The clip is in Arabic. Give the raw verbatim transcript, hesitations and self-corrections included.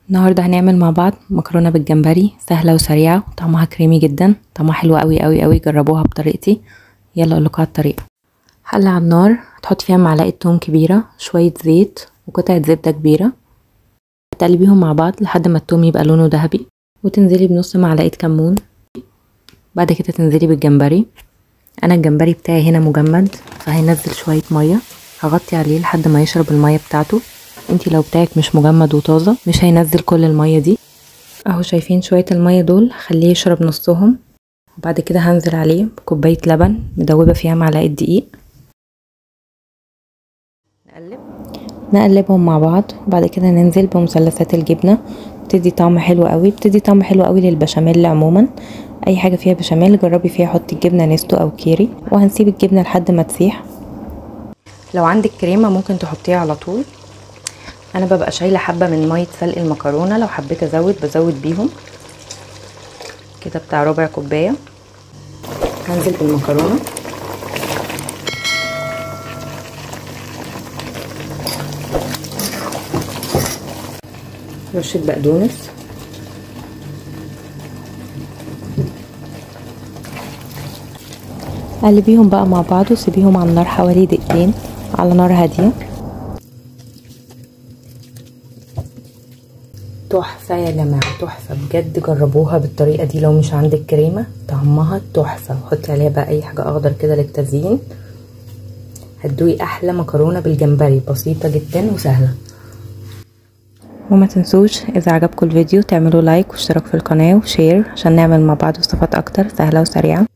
النهارده هنعمل مع بعض مكرونه بالجمبري، سهله وسريعه وطعمها كريمي جدا. طعمها حلو قوي قوي قوي، جربوها بطريقتي. يلا اقول لكم على الطريقه. حله على النار، هتحط فيها معلقه توم كبيره، شويه زيت وقطعه زبده كبيره. هتقلبيهم مع بعض لحد ما التوم يبقى لونه ذهبي، وتنزلي بنص معلقه كمون. بعد كده تنزلي بالجمبري. انا الجمبري بتاعي هنا مجمد، فهينزل شويه ميه، هغطي عليه لحد ما يشرب الميه بتاعته. انتي لو بتاعك مش مجمد وطازه مش هينزل كل الميه دي. اهو شايفين شويه الميه دول، خليه يشرب نصهم. وبعد كده هنزل عليه بكوبايه لبن مدوبه فيها معلقه دقيق. نقلب نقلبهم مع بعض. وبعد كده ننزل بمثلثات الجبنه، بتدي طعم حلو قوي، بتدي طعم حلو قوي للبشاميل. عموما اي حاجه فيها بشاميل جربي فيها حطي الجبنه نستو او كيري، وهنسيب الجبنه لحد ما تسيح. لو عندك كريمه ممكن تحطيها على طول. انا ببقى شايله حبه من ميه سلق المكرونه، لو حبيت ازود بزود بيهم كده بتاع ربع كوبايه. هنزل بالمكرونه، رشه بقدونس، قلبيهم بقى مع بعض وسيبيهم على النار حوالي دقيقتين على نار هاديه. تحفه يا جماعه، تحفه بجد، جربوها بالطريقه دي. لو مش عندك كريمه طعمها تحفه، حطي عليها بقى اي حاجه اخضر كده للتزيين، هتدوقي احلى مكرونه بالجمبري. بسيطه جدا وسهله. وما تنسوش اذا عجبكم الفيديو تعملوا لايك واشتراك في القناه وشير عشان نعمل مع بعض وصفات اكتر سهله وسريعه.